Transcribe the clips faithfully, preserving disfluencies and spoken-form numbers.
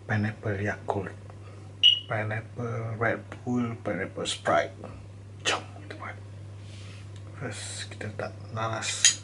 pineapple Yakult, pineapple Red Bull, pineapple Sprite. Jom kita buat. First kita letak nanas.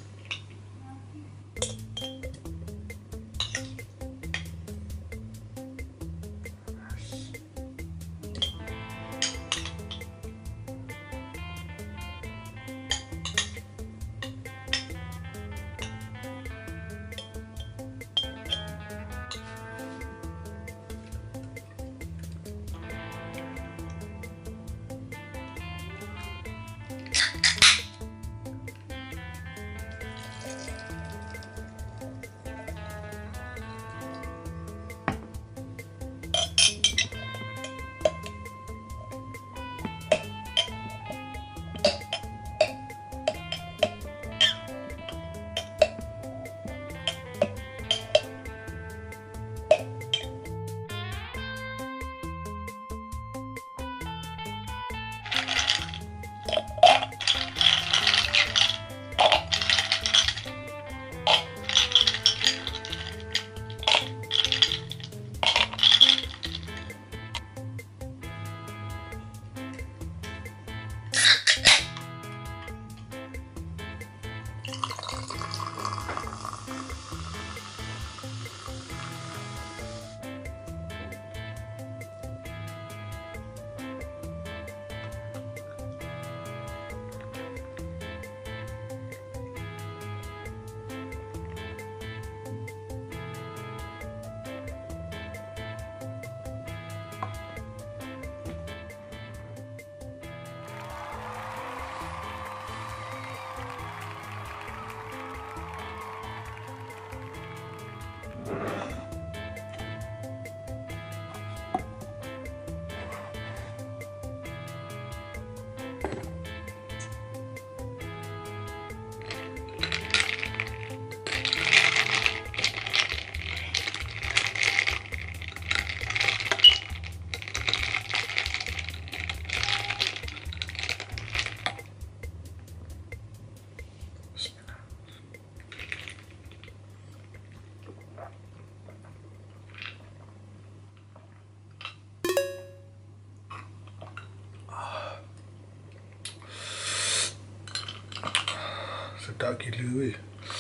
Sedap gila weh.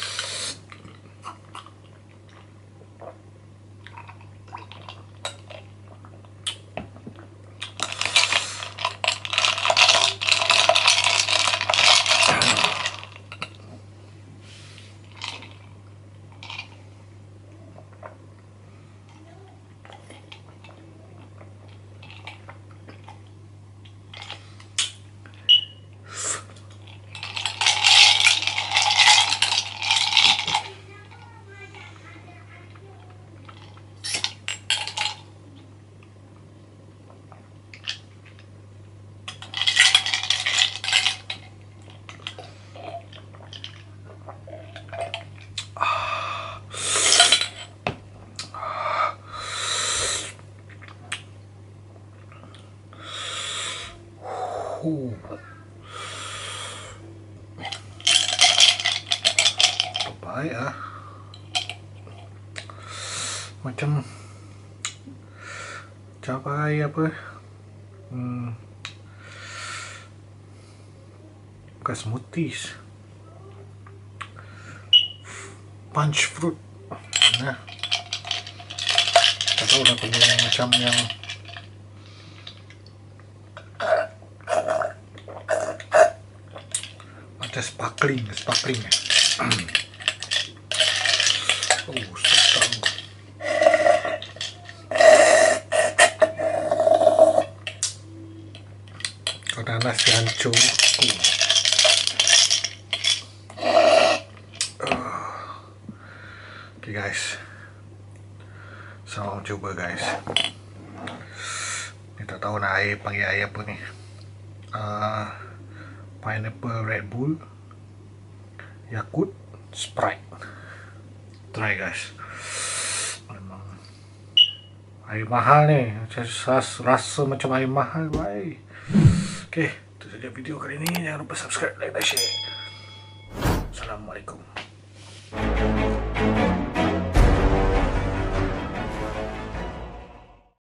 Uh. Baik ah. Macam cabai apa? Hmm. Bukan smoothies. Punch fruit. Nah. Tak tahu lah punya macam yang sparkling, sparkling. Oh, sedap. Kalau nanas hancur. Uh. Okay guys, selamat cuba guys. Ni tak tahu nak air panggil air apa ni. Uh, pineapple Red Bull, Yakult, Sprite. Try guys. Memang air mahal ni. Rasa, rasa macam air mahal. Bye. Okay, itu saja video kali ini. Jangan lupa subscribe, like dan share. Assalamualaikum.